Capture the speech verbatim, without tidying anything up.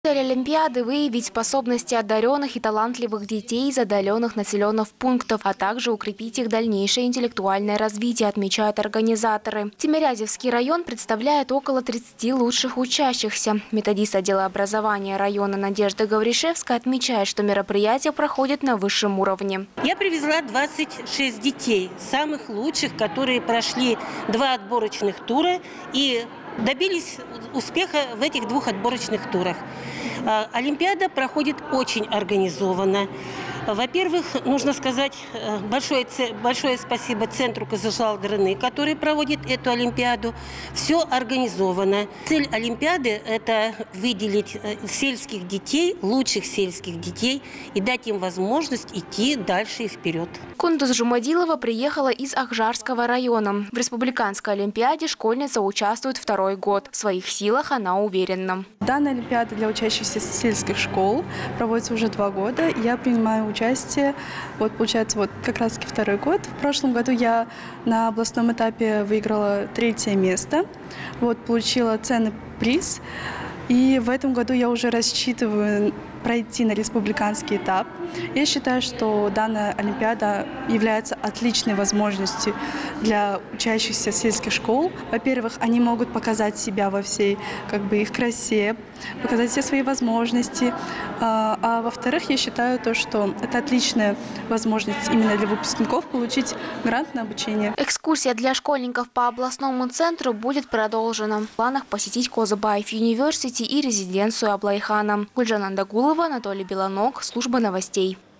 Цель Олимпиады – выявить способности одаренных и талантливых детей из отдаленных населенных пунктов, а также укрепить их дальнейшее интеллектуальное развитие, отмечают организаторы. Тимирязевский район представляет около тридцати лучших учащихся. Методист отдела образования района Надежда Гавришевская отмечает, что мероприятие проходит на высшем уровне. Я привезла двадцать шесть детей, самых лучших, которые прошли два отборочных тура и добились успеха в этих двух отборочных турах. Олимпиада проходит очень организованно. Во-первых, нужно сказать большое, большое спасибо центру Кызылжал-Дрыны, который проводит эту Олимпиаду. Все организовано. Цель Олимпиады – это выделить сельских детей, лучших сельских детей, и дать им возможность идти дальше и вперед. Кундуз Жумадилова приехала из Акжарского района. В республиканской Олимпиаде школьница участвует второй год. В своих силах она уверена. Данная Олимпиада для учащихся сельских школ проводится уже два года. Я принимаю участие, вот получается, вот как раз таки второй год. В прошлом году я на областном этапе выиграла третье место, вот получила ценный приз. И в этом году я уже рассчитываю пройти на республиканский этап. Я считаю, что данная Олимпиада является отличной возможностью для учащихся сельских школ. Во-первых, они могут показать себя во всей как бы, их красе, показать все свои возможности. А, а во-вторых, я считаю, то, что это отличная возможность именно для выпускников получить грант на обучение. Экскурсия для школьников по областному центру будет продолжена. В планах посетить Козыбаев университет и резиденцию Аблайхана. Гульжан Андагулова, Анатолий Белоног, служба новостей.